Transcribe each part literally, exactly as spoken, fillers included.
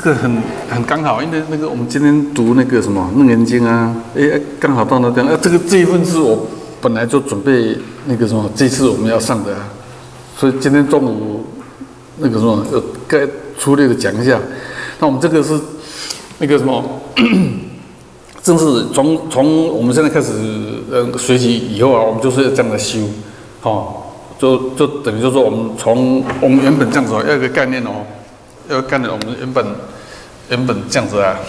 这个很很刚好，因为那个我们今天读那个什么《楞严经》啊，哎，刚好到那边，啊，这个这一份是我本来就准备那个什么，这次我们要上的、啊，所以今天中午那个什么，要该粗略的讲一下。那我们这个是那个什么，正是从从我们现在开始呃学习以后啊，我们就是要这样的修，哦，就就等于就是说我们从我们原本这样子哦，要有一个概念哦。要看我们原本原本这样子啊，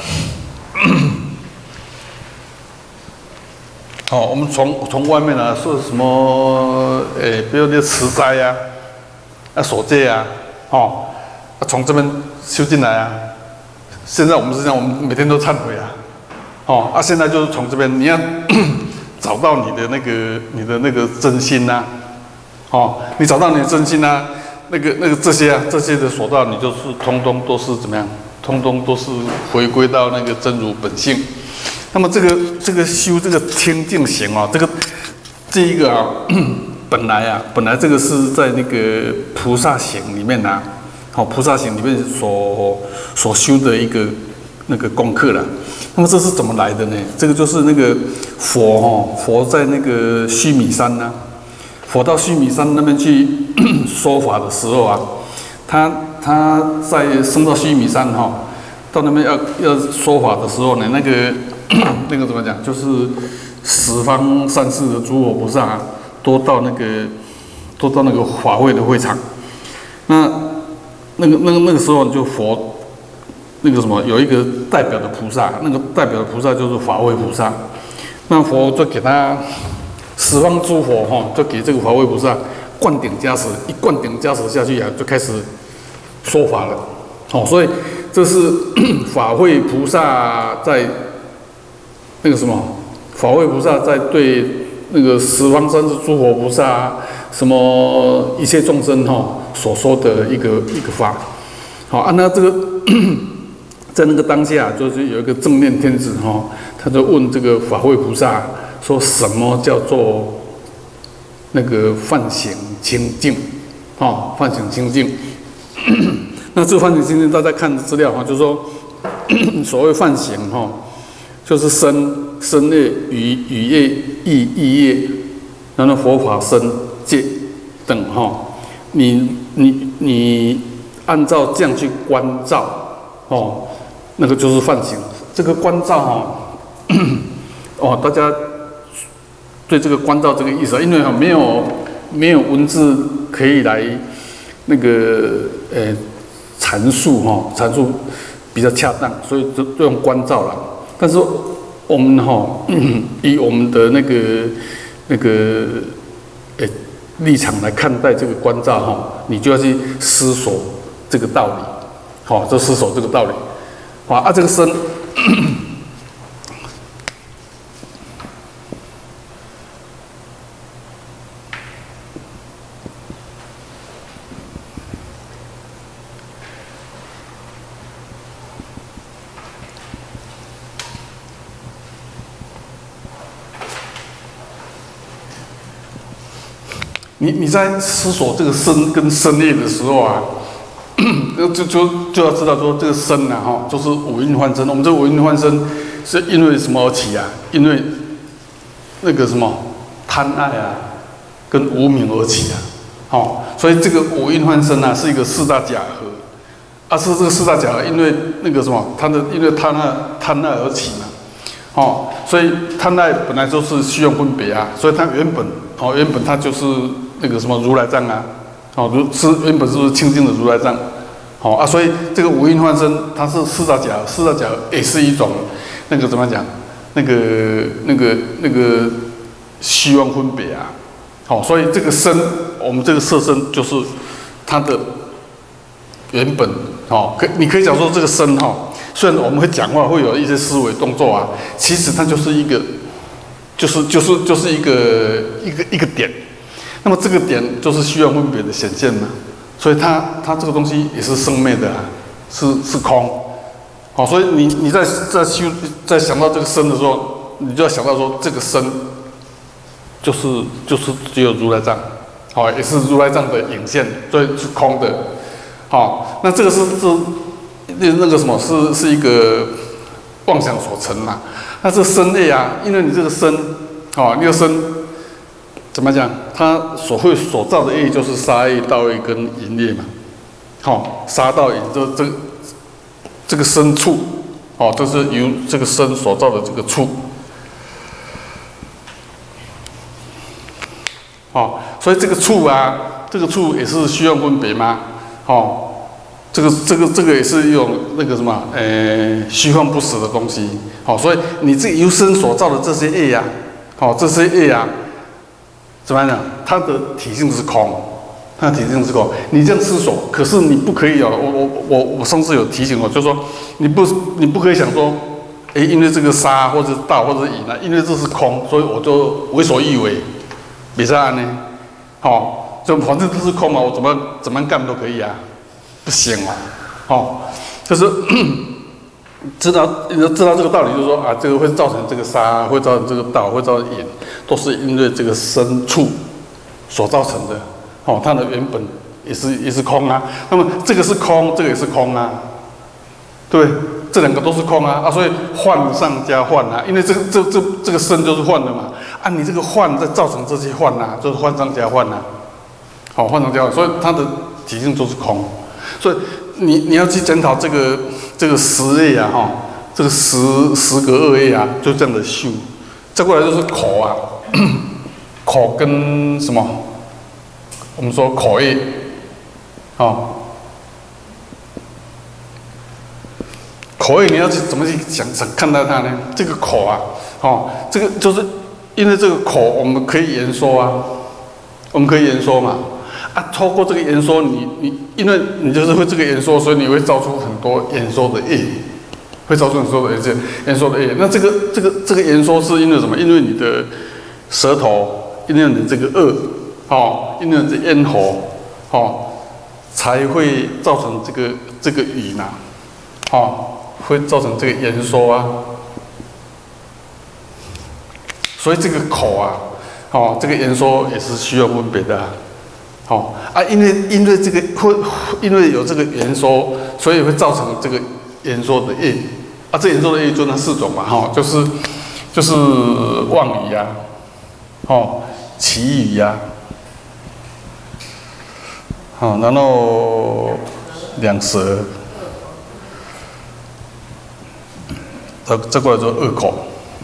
好、哦，我们从从外面啊说什么，诶，比如那持斋呀、啊，啊守戒啊，哦，从这边修进来啊。现在我们是这样，我们每天都忏悔啊，哦，啊，现在就是从这边你要找到你的那个你的那个真心呐、啊，哦，你找到你的真心呐、啊。那个、那个这些啊，这些的所到，你就是通通都是怎么样？通通都是回归到那个真如本性。那么这个这个修这个清净行啊，这个这一个啊，本来啊，本来这个是在那个菩萨行里面啊，好、哦，菩萨行里面所所修的一个那个功课了。那么这是怎么来的呢？这个就是那个佛哦，佛在那个须弥山呢、啊。佛到须弥山那边去说法的时候啊，他他在升到须弥山哈、哦，到那边要要说法的时候呢，那个那个怎么讲，就是十方三世的诸佛菩萨啊，都到那个都到那个法会的会场。那那个那个那个时候就佛那个什么有一个代表的菩萨，那个代表的菩萨就是法会菩萨。那佛就给他。十方诸佛哈，就给这个法会菩萨灌顶加持，一灌顶加持下去啊，就开始说法了。哦，所以这是法会菩萨在那个什么，法会菩萨在对那个十方三世诸佛菩萨，什么一切众生哈所说的一个一个法。好啊，那这个在那个当下，就是有一个正念天子哈，他就问这个法会菩萨。说什么叫做那个梵行清净？哦，梵行清净。那这个梵行清净，大家看资料哈，就是说所谓梵行哈，就是身身业、语语业、意意业，然后佛法身戒等哈。你你你按照这样去关照哦，那个就是梵行。这个关照哈，哦，大家。对这个关照这个意思，因为哈没有没有文字可以来那个呃阐述哈阐述比较恰当，所以就就用关照了。但是我们哈以我们的那个那个呃立场来看待这个关照哈，你就要去思索这个道理，好，就思索这个道理。好啊，这个身。你你在思索这个身跟身业的时候啊，就就就要知道说这个身啊哈，就是五蕴幻身。我们这个五蕴幻身是因为什么而起啊？因为那个什么贪爱啊，跟无明而起啊。好，所以这个五蕴幻身啊是一个四大假合，啊是这个四大假合，因为那个什么，它的因为贪爱贪爱而起嘛。哦，所以贪爱本来就是虚妄分别啊，所以它原本哦原本它就是那个什么如来藏啊，哦如是原本是清净的如来藏，好、哦、啊，所以这个五蕴幻身它是四大假，四大假也是一种那个怎么讲，那个那个那个虚妄分别啊，好、哦，所以这个身我们这个色身就是它的原本，哦，可你可以讲说这个身哈。哦虽然我们会讲话，会有一些思维动作啊，其实它就是一个，就是就是就是一个一个一个点。那么这个点就是虚妄分别的显现嘛，所以它它这个东西也是生灭的、啊，是是空。好，所以你你在在修在想到这个身的时候，你就要想到说这个身就是就是只有如来藏，好，也是如来藏的影现，所以是空的。好，那这个是是。 那那个什么是是一个妄想所成嘛。那这身业啊，因为你这个身，哦，那个身怎么讲？它所会所造的业就是杀业、盗业跟淫业嘛。好、哦，杀盗淫这这这个身处，哦，这是由这个身所造的这个处。哦，所以这个处啊，这个处也是虚妄分别吗？哦。这个这个这个也是一种那个什么，呃，虚幻不实的东西。好、哦，所以你这由身所造的这些业呀、啊，好、哦，这些业呀、啊，怎么样讲？它的体性是空，它的体性是空。你这样思索，可是你不可以哦。我我我我上次有提醒我，就是说你不你不可以想说，哎，因为这个杀或者盗或者淫啊，因为这是空，所以我就为所欲为，别这样呢。好、哦，就反正这是空嘛，我怎么怎么干都可以啊。不行嘛，哦，就是知道知道这个道理，就是说啊，这个会造成这个杀，会造成这个盗，会造成淫，都是因为这个身处所造成的。哦，它的原本也是也是空啊。那么这个是空，这个也是空啊，对，这两个都是空啊啊，所以幻上加幻啊，因为这个这这这个身就是幻的嘛，啊，你这个幻再造成这些幻啊，就是幻上加幻啊，好、哦，幻上加幻，所以它的体性都是空。所以你你要去检讨这个这个十业啊，哈，这个十十个恶业啊，就这样的修。再过来就是口啊，口跟什么？我们说口业，哦，口业你要去怎么去想想看待它呢？这个口啊，哦，这个就是因为这个口我们可以言说啊，我们可以言说嘛。啊，透过这个言说，你你，因为你就是会这个言说，所以你会造出很多言说的业，会造出很多的言言说的业。那这个这个这个言说是因为什么？因为你的舌头，因为你这个腭，哦，因为你的咽喉，哦，才会造成这个这个语嘛，哦，会造成这个言说啊。所以这个口啊，哦，这个言说也是需要分别的、啊。哦啊，因为因为这个会因为有这个言说，所以会造成这个言说的业啊。这言说的业就那四种嘛，哈、哦，就是就是妄语呀，哦，绮语呀，好、哦，然后两舌，再再过来就恶口，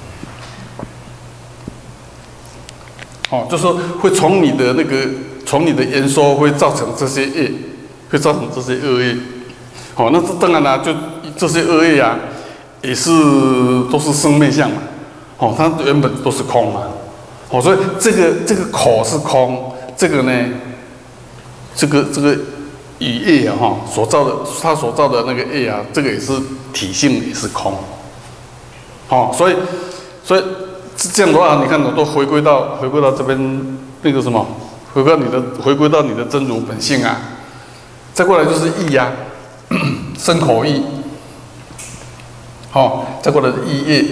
哦，就是说会从你的那个。从你的言说会造成这些业，会造成这些恶业。好、哦，那这当然啦、啊，就这些恶业啊，也是都是生灭相嘛。哦，它原本都是空嘛。哦，所以这个这个口是空，这个呢，这个这个语业啊，哈，所造的它所造的那个业啊，这个也是体性也是空。哦，所以所以这样的话，你看我都回归到回归到这边那个什么。回归到你的，回归到你的真如本性啊，再过来就是意呀、啊，身口意，好、哦，再过来是意业，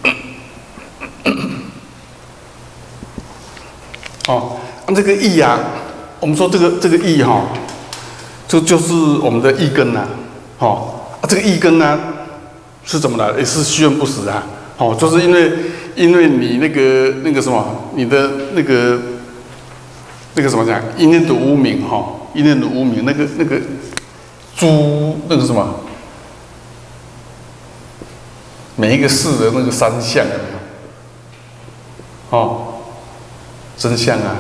哦，那这个意呀、啊，我们说这个这个意哈、哦，这就是我们的意根呐、啊，哦，啊这个意根呢、啊、是怎么来的？也是虚幻不实啊，哦，就是因为因为你那个那个什么，你的那个。那个什么讲？一念的无明哈，一念的无明，那个那个诸那个什么，每一个事的那个三相有没有？哦，真相啊！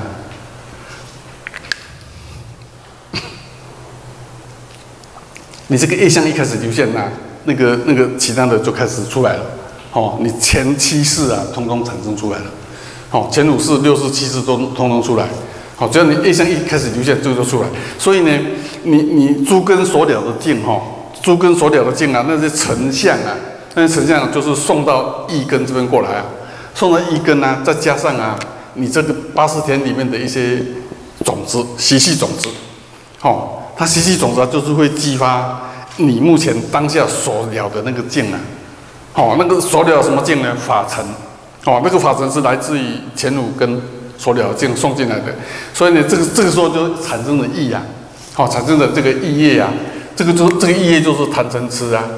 你这个业相一开始流现呐、啊，那个那个其他的就开始出来了。哦，你前七世啊，通通产生出来了。哦，前五世、六世、七世都通通出来。好，只要你业相一开始流现，这个就出来。所以呢，你你诸根所了的境哈，诸根所了的境啊，那些成相啊，那些成相就是送到意根这边过来啊，送到意根啊，再加上啊，你这个八十天里面的一些种子、习气种子，好，它习气种子啊，就是会激发你目前当下所了的那个境啊，好，那个所了什么境呢？法尘，哦，那个法尘是来自于前五根。所了境送进来的，所以呢，这个这个时候就产生了意呀、啊，好、哦，产生了这个意业啊， 这个就这个意业就是贪嗔痴啊。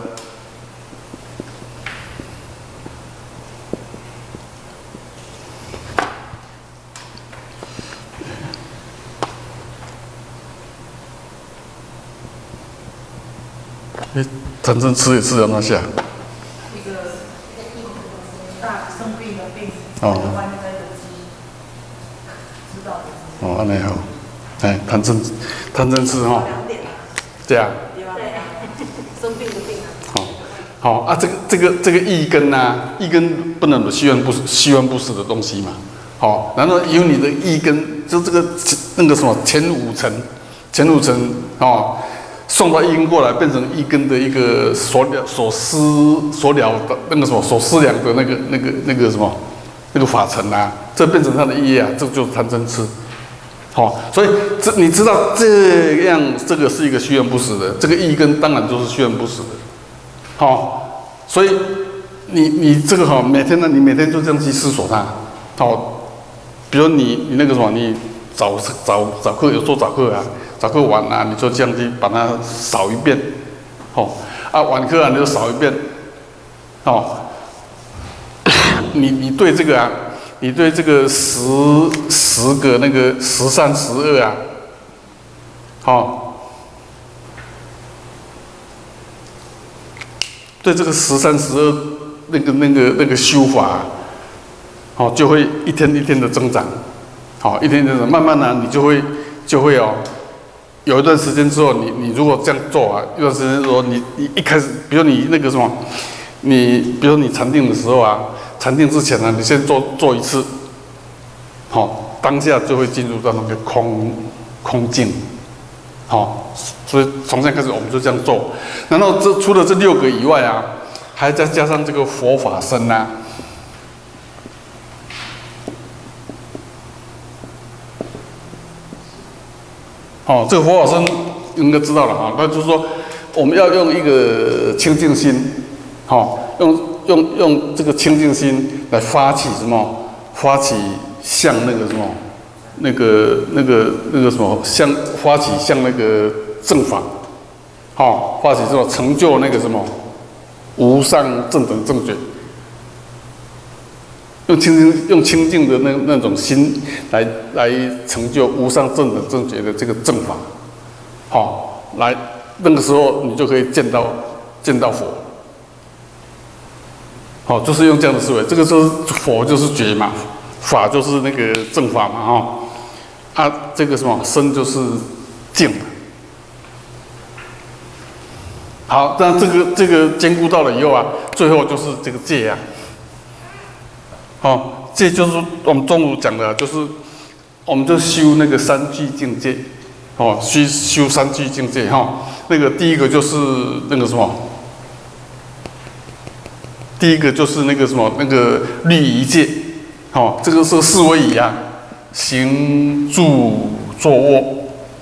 哎，贪嗔痴也是要那下。 一个大生病的病， 哦。 外面在的知知道的。 哦，安尼好。哎，贪嗔贪嗔痴哈。这样。 对，生病的病啊。 好，好啊，这个这个这个意根呐，意根不能有虚幻不实虚幻不实的东西嘛。好，然后有你的意根，就这个那个什么前五层，前五层哦。送到一根过来，变成一根的一个所了所思所了的那个什么所思量的那个那个那个什么那个法尘啊，这变成他的意业啊，这就是贪嗔痴。好、哦，所以这你知道这样，这个是一个虚幻不实的，这个意根当然就是虚幻不实的。好、哦，所以你你这个哈、哦，每天呢，你每天就这样去思索它。好、哦，比如你你那个什么，你早早早课有做早课啊。早课完啊，你就这样去把它扫一遍，哦，啊晚课啊你就扫一遍，哦，你你对这个啊，你对这个十十个那个十善十恶啊，哦，对这个十善十恶那个那个那个修法、啊，哦就会一天一天的增长，好、哦、一天一天的慢慢呢、啊、你就会就会哦。有一段时间之后，你你如果这样做啊，一段时间之后，你你一开始，比如你那个什么，你比如你禅定的时候啊，禅定之前呢、啊，你先做做一次，好、哦，当下就会进入到那个空空境，好、哦，所以从现在开始我们就这样做，然后这除了这六个以外啊，还再加上这个佛法身啊。哦，这个佛法僧应该知道了哈，那就是说，我们要用一个清净心，哦，用用用这个清净心来发起什么？发起向那个什么，那个那个那个什么，向发起向那个正法，哦，发起这种成就那个什么无上正等正觉。用清净用清净的那那种心来来成就无上正等正觉的这个正法，好、哦，来那个时候你就可以见到见到佛，好、哦，就是用这样的思维，这个就是佛就是觉嘛，法就是那个正法嘛，哈、哦，啊，这个什么身就是净嘛，好，那这个这个兼顾到了以后啊，最后就是这个戒啊。哦，这就是我们中午讲的，就是我们就修那个三具境界，哦，修修三具境界哈、哦。那个第一个就是那个什么，第一个就是那个什么那个律仪戒，哦，这个是四威仪啊，行住坐卧。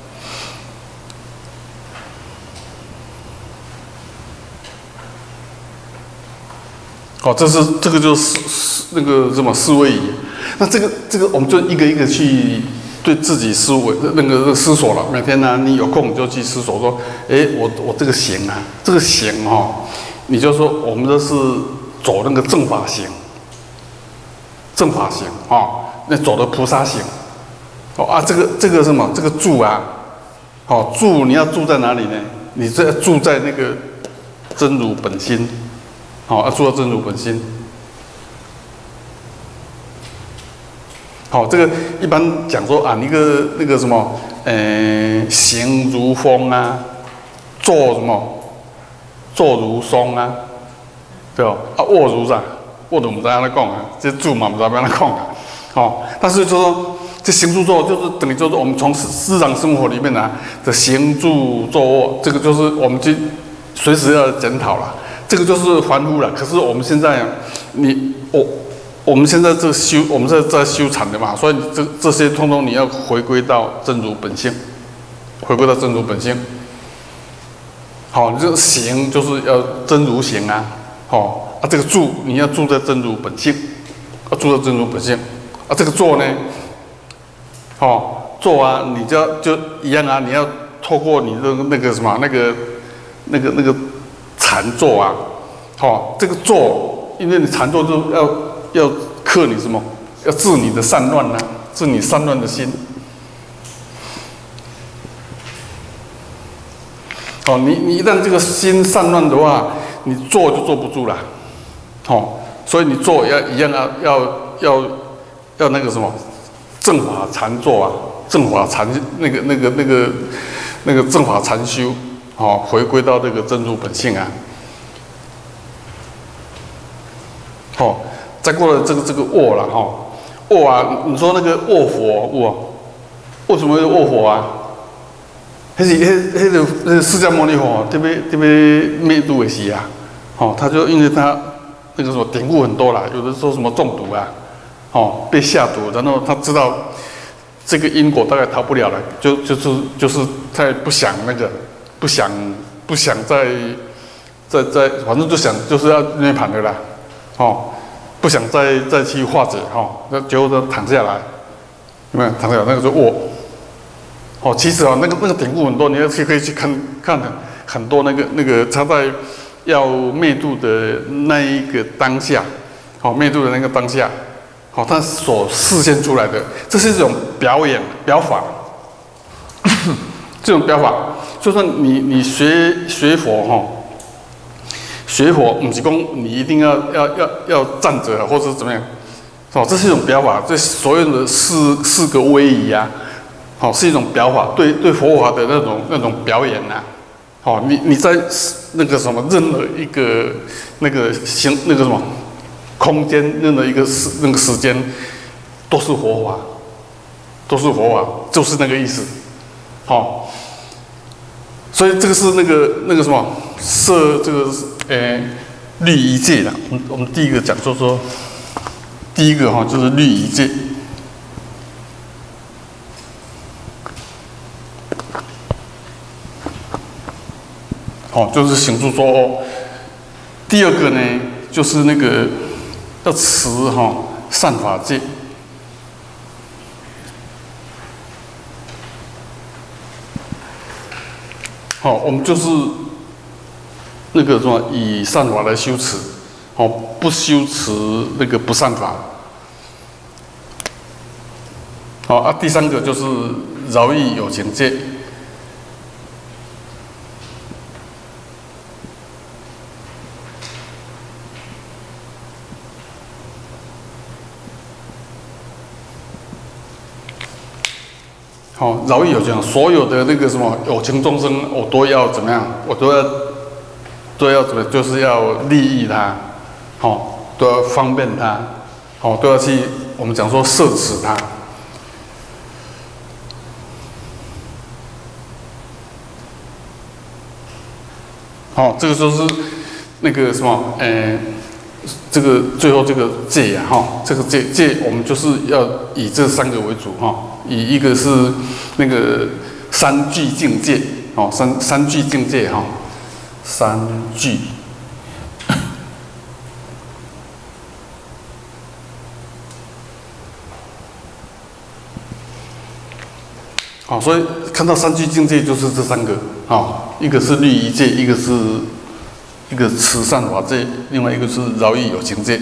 哦，这是这个就是那个什么思维仪，那这个这个我们就一个一个去对自己思维那个思索了。每天呢、啊，你有空你就去思索说，哎，我我这个行啊，这个行哦，你就说我们这是走那个正法行，正法行啊、哦，那走的菩萨行，哦啊，这个这个什么这个住啊，哦住你要住在哪里呢？你这住在那个真如本心。好，要做到真如本心。好，这个一般讲说啊，那个那个什么，呃，行如风啊，坐什么，坐如松啊，对吧？啊，卧如啥？卧都不知道怎讲啊，这住嘛不知道怎样讲啊。好，但是就说这行住坐就是等于就是我们从日常生活里面啊的行住坐卧，这个就是我们就随时要检讨了。这个就是凡夫了，可是我们现在，你我我们现在这修，我们在在修禅的嘛，所以这这些通通你要回归到真如本性，回归到真如本性。好，你这个行就是要真如行啊，好啊，这个住你要住在真如本性，要住在真如本性啊，这个坐呢，好坐啊，你就要就一样啊，你要透过你的那个什么那个那个那个禅坐啊，哦，这个坐，因为你禅坐就要要克你什么？要治你的散乱呐、啊，治你散乱的心。哦，你你一旦这个心散乱的话，你坐就坐不住了。哦，所以你坐要一样啊，要要要那个什么正法禅坐啊，正法禅那个那个那个那个正法禅修，哦，回归到这个真如本性啊。哦，再过了这个这个卧了哈，卧啊，你说那个卧佛卧，为什么会卧佛啊？那是那那个那释迦牟尼佛特别特别灭度的时啊，哦，他就因为他那个什么典故很多啦，有的说什么中毒啊，哦，被下毒，然后他知道这个因果大概逃不了了，就就是就是他也不想那个，不想不想再再再，反正就想就是要涅槃的啦，哦，不想再再去化解哈，那结果就躺下来，有没有躺下来那个就卧。哦，其实啊，那个那个典故很多，你要去可以去看看很很多那个那个他在要灭度的那一个当下，好、哦、灭度的那个当下，好、哦、他所示现出来的，这是一种表演表法，这种表法，就算你你学学佛哈、哦，学佛不是讲你一定要要要要站着或者怎么样，哦，这是一种表法，这所有的四四个威仪啊。好、哦，是一种表法，对对佛法的那种那种表演呐、啊。好、哦，你你在那个什么任何一个那个行那个什么空间，任何一个时那个时间，都是佛法，都是佛法，就是那个意思。好、哦，所以这个是那个那个什么设这个呃律仪戒的。我们我们第一个讲说说，第一个哈、哦、就是律仪戒。哦，就是行住坐卧。第二个呢，就是那个要持哈、哦、善法戒。好、哦，我们就是那个什么以善法来修持，哦，不修持那个不善法。好、哦、啊，第三个就是饶益有情戒。好、哦，饶益有情，所有的那个什么有情众生，我都要怎么样？我都要都要怎么？就是要利益他，好、哦，都要方便他，好、哦，都要去我们讲说摄持他。好、哦，这个就是那个什么，呃，这个最后这个戒呀，哈、哦，这个戒戒，我们就是要以这三个为主，哈、哦。以一个是那个三聚境界，哦，三三聚境界哈、哦，三聚，好、哦，所以看到三聚境界就是这三个，哦，一个是律仪戒，一个是一个持善法戒，另外一个是饶益有情戒。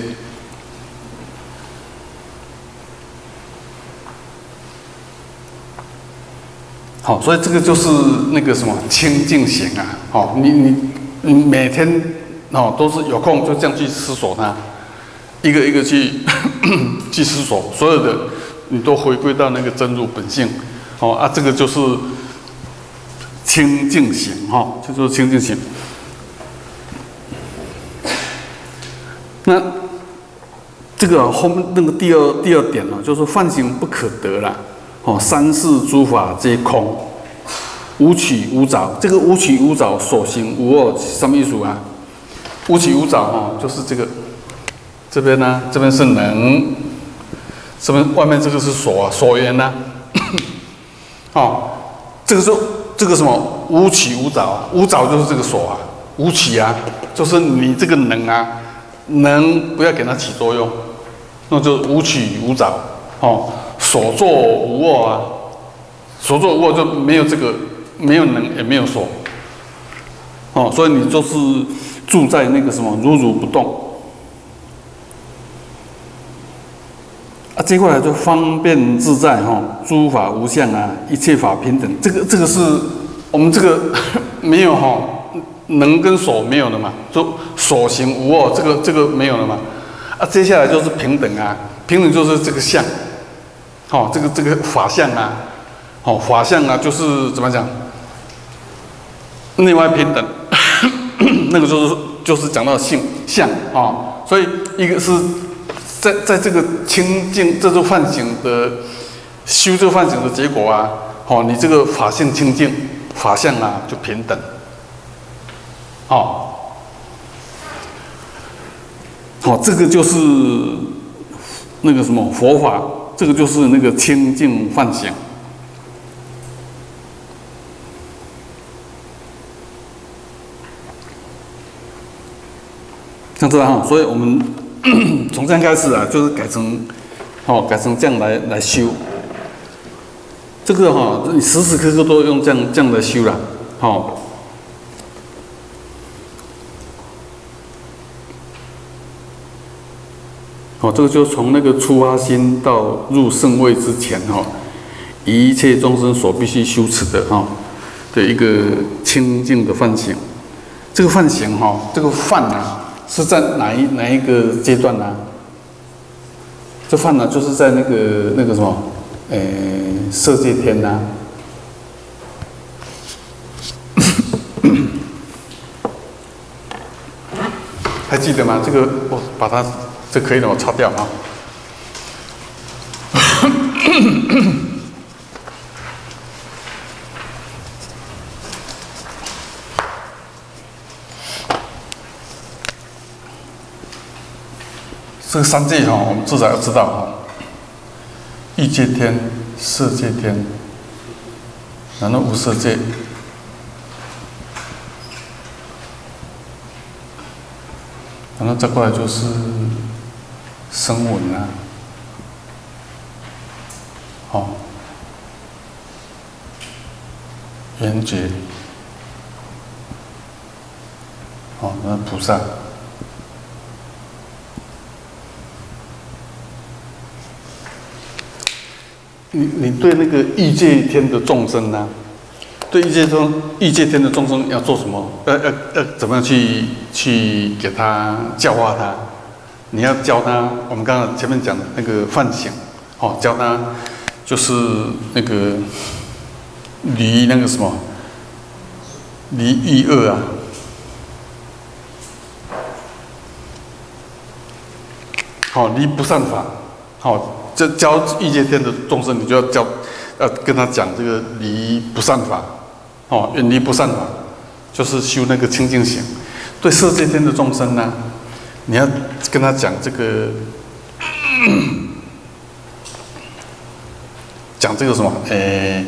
好、哦，所以这个就是那个什么清净行啊！哦，你你你每天哦都是有空就这样去思索它，一个一个去去思索，所有的你都回归到那个真如本性。哦啊，这个就是清净行哈、哦，就就是清净行。那这个后面那个第二第二点呢、哦，就是梵行不可得啦。哦，三世诸法皆空，无取无着。这个无取无着，所行无我，什么意思啊？无取无着哈，就是这个这边呢，这边是能，这边外面这个是所啊，所缘呐。哦，这个是这个什么无取无着，无着就是这个所啊，无取啊，就是你这个能啊，能不要给它起作用，那就无取无着哦。所作无我啊，所作无我就没有这个，没有能也没有所。 哦，所以你就是住在那个什么如如不动。啊，接过来就方便自在哈，诸法无相啊，一切法平等。这个这个是我们这个没有哈，能跟所没有了嘛，就所行无我，这个这个没有了嘛。啊，接下来就是平等啊，平等就是这个相，哦，这个这个法相啊，哦，法相啊，就是怎么讲，内外平等，那个就是就是讲到性相啊、哦，所以一个是。在在这个清净，这就梵行的修这个梵行的结果啊，哦，你这个法性清净，法相啊就平等，哦，哦，这个就是那个什么佛法，这个就是那个清净梵行。像这样哈，所以我们。从这样开始啊，就是改成，哦，改成这样来来修。这个哈、哦，你时时刻刻都用这样这样来修啦，哦。哦，这个就从那个出发心到入圣位之前哈、哦，一切众生所必须修持的哈、哦、的一个清净的梵行。这个梵行哈、哦，这个梵啊。是在哪一哪一个阶段呢、啊？这梵呢，就是在那个那个什么，诶、欸，色界天呐、啊，还记得吗？这个我把它，这可以了，我擦掉啊。这个三界哈，我们至少要知道哈，欲界天、色界天，然后无色界，然后再过来就是声闻啊，好，缘觉，好，那菩萨。你你对那个欲界天的众生呢、啊？对欲界中欲界天的众生要做什么？要要要怎么样去去给他教化他？你要教他，我们刚刚前面讲的那个梵行，哦，教他就是那个离那个什么离欲恶啊，好、哦，离不善法，好、哦。这教欲界天的众生，你就要教，要跟他讲这个离不善法，哦，远离不善法，就是修那个清净行。对色界天的众生呢，你要跟他讲这个，讲这个什么？诶，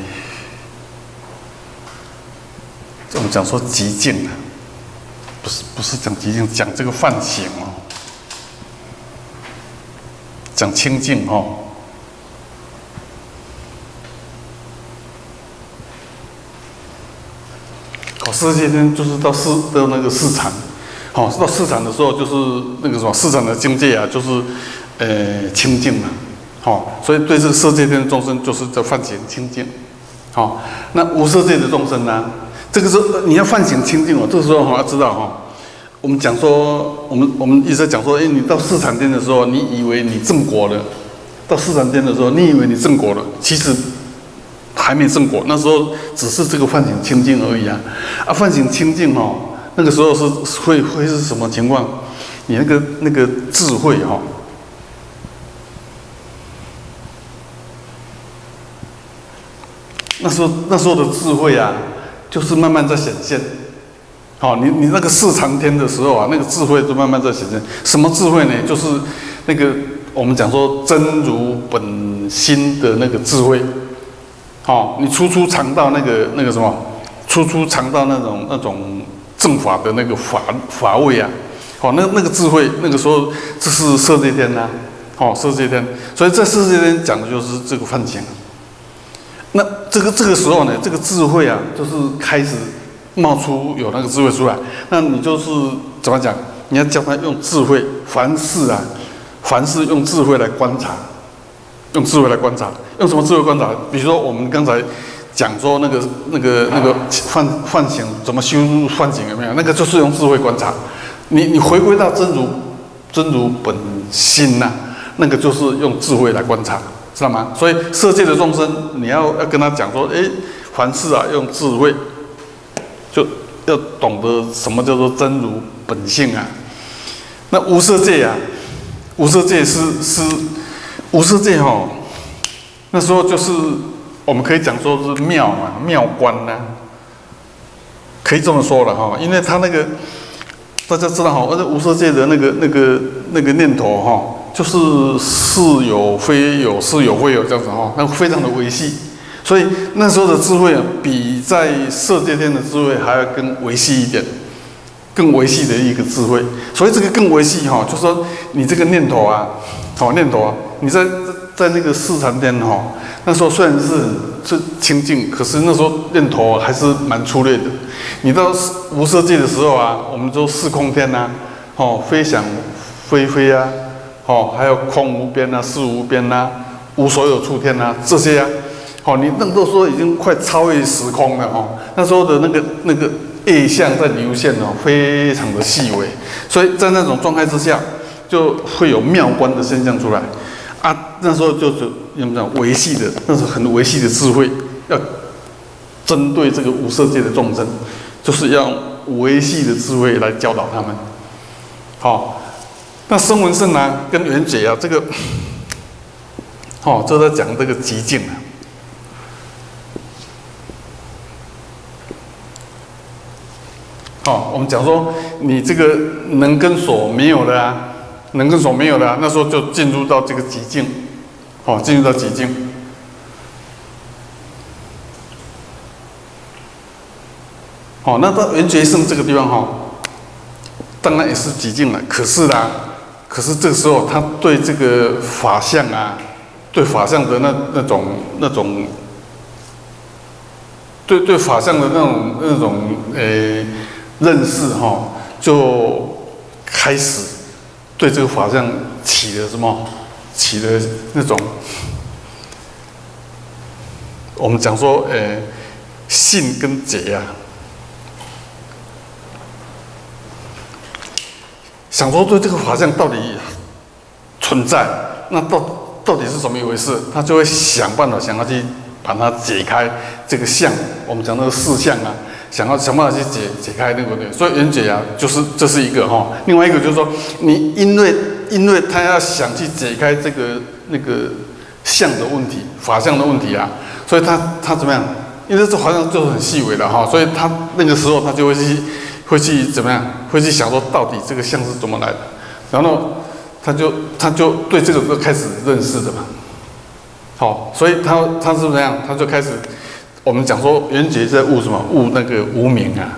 我们讲说极静啊，不是不是讲极静，讲这个梵行哦。讲清净哦，哦，世界天就是到市到那个市场，哦，到市场的时候就是那个什么市场的境界啊，就是呃清净嘛，哦，所以对这个世界天的众生就是叫梵行清净，哦，那无色界的众生呢，这个是你要梵行清净哦，这个时候哈要知道哈。我们讲说，我们我们一直在讲说，哎，你到四禅天的时候，你以为你正果了；到四禅天的时候，你以为你正果了，其实还没正果。那时候只是这个梵行清净而已啊！啊，梵行清净哦，那个时候是会会是什么情况？你那个那个智慧哈、哦，那时候那时候的智慧啊，就是慢慢在显现。好、哦，你你那个四禅天的时候啊，那个智慧就慢慢在显现。什么智慧呢？就是那个我们讲说真如本心的那个智慧。好、哦，你初初尝到那个那个什么，初初尝到那种那种正法的那个法法味啊。好、哦，那那个智慧，那个时候这是色界天呐、啊。好、哦，色界天，所以在色界天讲的就是这个梵行。那这个这个时候呢，这个智慧啊，就是开始冒出有那个智慧出来，那你就是怎么讲？你要教他用智慧，凡事啊，凡事用智慧来观察，用智慧来观察，用什么智慧观察？比如说我们刚才讲说那个那个那个唤唤醒怎么修入唤醒有没有？那个就是用智慧观察。你你回归到真如真如本心呐、啊，那个就是用智慧来观察，知道吗？所以色界的众生，你要要跟他讲说，哎，凡事啊用智慧，就要懂得什么叫做真如本性啊。那无色界啊，无色界是是无色界哈，那时候就是我们可以讲说是妙嘛，妙观呐、啊，可以这么说了哈，因为他那个大家知道哈，而且无色界的那个那个那个念头哈，就是是有非有，是有非有这样子哈，那非常的微细，所以那时候的智慧啊，比在色界天的智慧还要更微细一点。更微细的一个智慧，所以这个更微细哈，就是说你这个念头啊，好念头啊，你在在那个四禅天哈，那时候虽然是是清净，可是那时候念头还是蛮粗略的。你到无色界的时候啊，我们说四空天呐，哦，非想非非啊，哦，还有空无边啊，事无边啊，无所有处天啊，这些啊，哦，你那时候已经快超越时空了哦，那时候的那个那个。业相在流现哦，非常的细微，所以在那种状态之下，就会有妙观的现象出来啊。那时候就是怎么讲微细的，那是很微细的智慧，要针对这个无色界的众生，就是要用微细的智慧来教导他们。好、哦，那声闻圣啊，跟缘觉啊，这个，哦，就在讲这个极境啊。哦，我们讲说你这个能跟所没有的啊，能跟所没有的啊，那时候就进入到这个极境，哦，进入到极境。哦，那到缘觉圣这个地方哈、哦，当然也是极境了。可是啦，可是这个时候他对这个法相啊，对法相的那那种那种，对对法相的那种那种诶。认识哈、哦，就开始对这个法相起了什么？起了那种我们讲说，呃，信跟解啊，想说对这个法相到底存在，那到到底是什么一回事？他就会想办法想要去把它解开这个相，我们讲那个事相啊。想要想办法去解解开那个对，所以缘觉啊，就是这是一个哈。另外一个就是说，你因为因为他要想去解开这个那个相的问题、法相的问题啊，所以他他怎么样？因为这好像就是很细微的哈，所以他那个时候他就会去会去怎么样？会去想说到底这个相是怎么来的，然后他就他就对这个就开始认识的嘛。好，所以他他是怎么样？他就开始。我们讲说缘觉在悟什么？悟那个无明啊。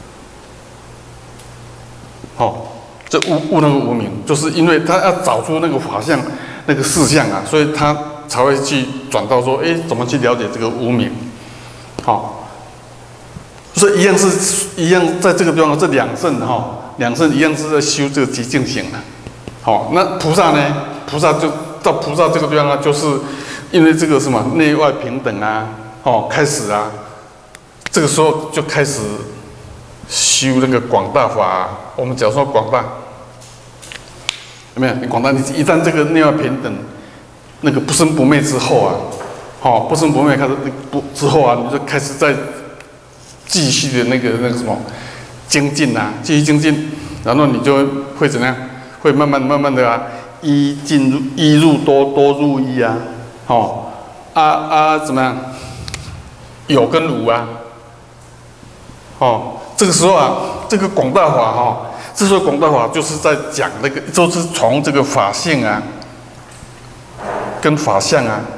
好、哦，这悟悟那个无明，就是因为他要找出那个法相、那个事相啊，所以他才会去转到说，哎，怎么去了解这个无明？好、哦，所以一样是一样，在这个地方，这两圣哈，两圣一样是在修这个极境行的。好、哦，那菩萨呢？菩萨就到菩萨这个地方啊，就是因为这个什么内外平等啊。哦，开始啊，这个时候就开始修那个广大法、啊。我们讲说广大，有没有？你广大，你一旦这个内外平等，那个不生不灭之后啊，哦，不生不灭开始不之后啊，你就开始在继续的那个那个什么精进啊，继续精进，然后你就会怎么样？会慢慢慢慢的啊，一进入一入多，多入一啊，哦，啊啊怎么样？有跟无啊，哦，这个时候啊，这个广大法哈、哦，这时候广大法就是在讲那个，就是从这个法性啊，跟法相啊，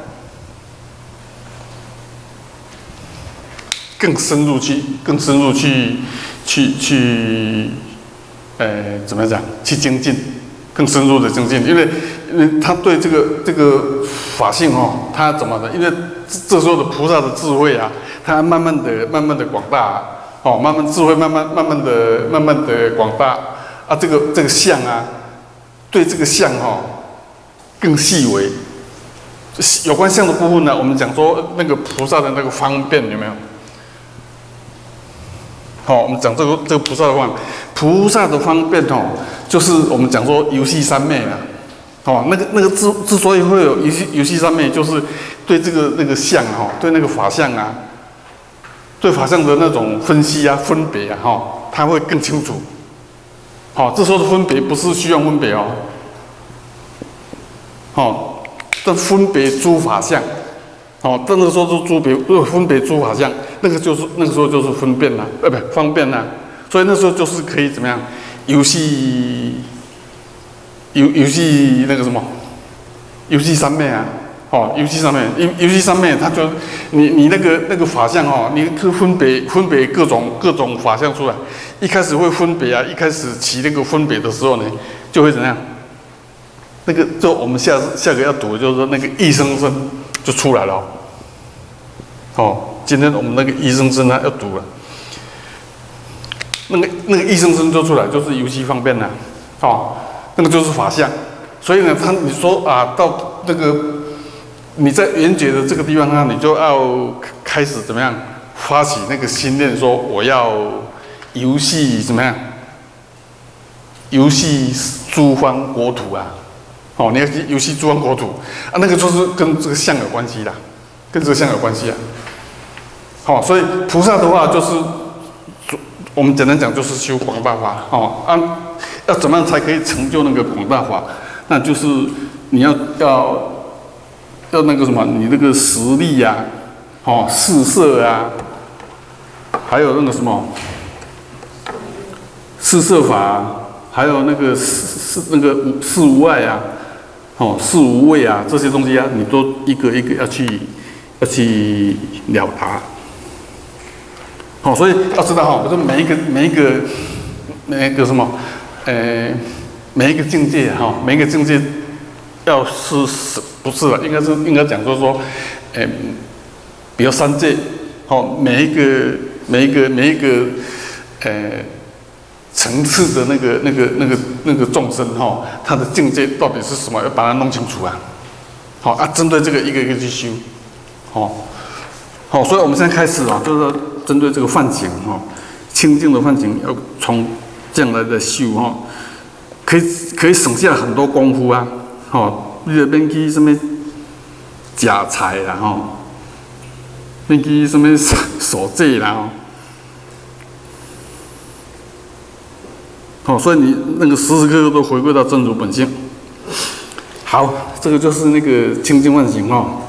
更深入去，更深入去，去去，呃，怎么讲？去精进，更深入的精进，因为，因为他对这个这个法性哦，他怎么的？因为这时候的菩萨的智慧啊，他慢慢的、慢慢的广大、啊， 哦，慢慢智慧慢慢慢慢的慢慢的广大啊，这个这个相啊，对这个相哈、哦、更细微。有关相的部分呢，我们讲说那个菩萨的那个方便有没有？好、哦，我们讲这个这个菩萨的方，菩萨的方便哦，就是我们讲说游戏三昧啊。哦，那个那个之之所以会有游戏游戏三昧，就是对这个那个相哈、哦，对那个法相啊，对法相的那种分析啊、分别啊，哈、哦，他会更清楚。好、哦，这时候的分别不是虚妄分别哦，哦。这分别诸法相，哦，这个时候是诸别，分别诸法相，那个就是那个时候就是分辨啦，呃，不方便啦，所以那时候就是可以怎么样，游戏，游游戏那个什么，游戏三昧啊，哦，游戏三昧，游游戏三昧，它就你你那个那个法相哦，你可分别分别各种各种法相出来，一开始会分别啊，一开始起那个分别的时候呢，就会怎样？那个就我们下下个要读的就是说那个一生生就出来了哦，哦，今天我们那个一生生呢要读了，那个那个一生生就出来，就是游戏方便啦，哦，那个就是法相，所以呢，他你说啊，到那个你在圆觉的这个地方呢，你就要开始怎么样发起那个心念，说我要游戏怎么样，游戏诸方国土啊。哦，你要去游戏诸方国土啊，那个就是跟这个相有关系啦，跟这个相有关系啊。好、哦，所以菩萨的话就是，我们简单讲就是修广大法。哦，啊，要怎么样才可以成就那个广大法？那就是你要要要那个什么，你那个实力呀、啊，哦，四摄啊，还有那个什么四摄法、啊，还有那个四那个四无碍啊。哦，四无畏啊，这些东西啊，你都一个一个要去要去了达。好、哦，所以要知道哈，不是每一个每一个每一个什么，呃，每一个境界哈、哦，每一个境界要是是不是了？应该是应该讲说说，呃，比如三界，哦，每一个每一个每一个呃。层次的那个、那个、那个、那个众生哈、哦，他的境界到底是什么？要把它弄清楚啊！好、哦、啊，针对这个一个一个去修，好、哦，好、哦，所以我们现在开始啊，就是针对这个梵行哈，清净的梵行要从这样来的修哈、哦，可以可以省下很多功夫啊！哦，你就免去什么假财啦哈，免去什么守戒啦哦。哦，所以你那个时时刻刻都回归到真如本性。好，这个就是那个清净梵行哦。